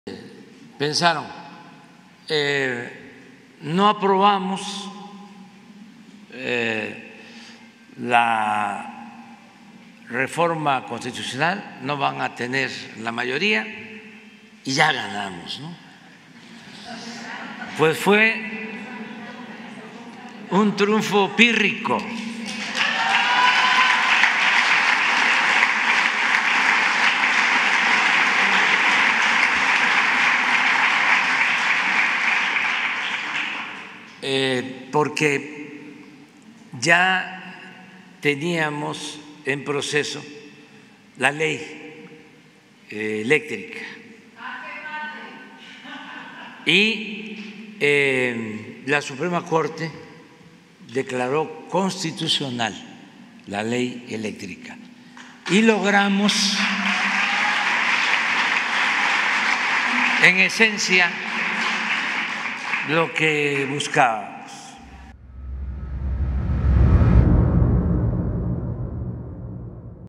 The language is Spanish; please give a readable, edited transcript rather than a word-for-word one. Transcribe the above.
pensaron, no aprobamos la reforma constitucional, no van a tener la mayoría y ya ganamos, ¿no? Pues fue un triunfo pírrico. Porque ya teníamos en proceso la ley eléctrica y la Suprema Corte declaró constitucional la ley eléctrica y logramos en esencia lo que buscaba.